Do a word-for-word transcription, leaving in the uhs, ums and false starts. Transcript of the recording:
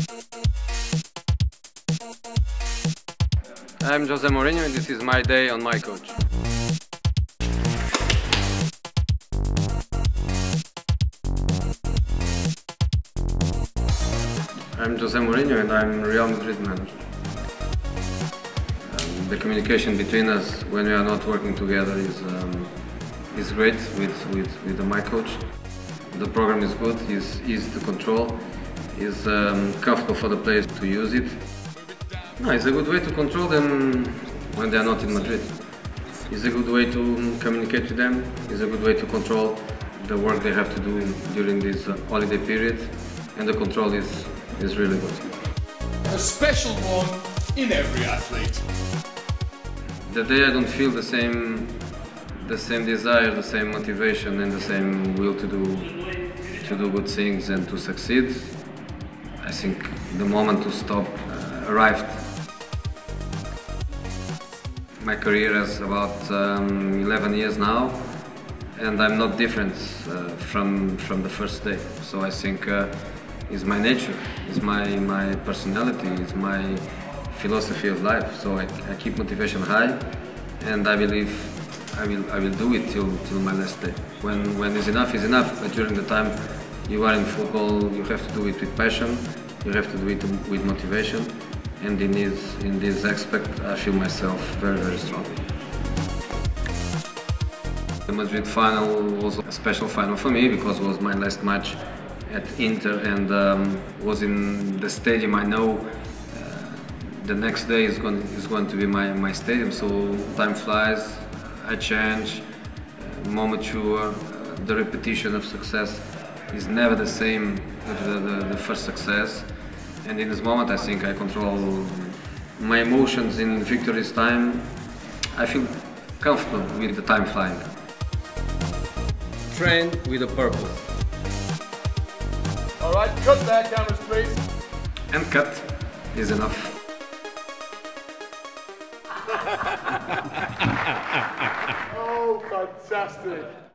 I'm Jose Mourinho and this is my day on my coach. I'm Jose Mourinho and I'm Real Madrid manager. Um, the communication between us when we are not working together is um, is great with, with, with my coach. The program is good, is easy to control, is um, comfortable for the players to use it. No, it's a good way to control them when they are not in Madrid. It's a good way to communicate with them. It's a good way to control the work they have to do during this uh, holiday period, and the control is, is really good. A special one in every athlete. The day I don't feel the same, the same desire, the same motivation, and the same will to do, to do good things and to succeed, I think the moment to stop uh, arrived. My career is about um, eleven years now, and I'm not different uh, from from the first day. So I think uh, it's my nature, it's my my personality, it's my philosophy of life. So I, I keep motivation high, and I believe I will I will do it till till my last day. When when is enough is enough. But during the time you are in football, you have to do it with passion. You have to do it with motivation. And in this, in this aspect, I feel myself very, very strong. The Madrid final was a special final for me because it was my last match at Inter and um, was in the stadium. I know uh, the next day is going, is going to be my, my stadium, so time flies, I change, uh, more mature, uh, the repetition of success is never the same as the, the, the first success. And in this moment, I think I control my emotions in victory's time. I feel comfortable with the time flying. Train with a purpose. All right, cut there, cameras, please. And cut is enough. Oh, fantastic.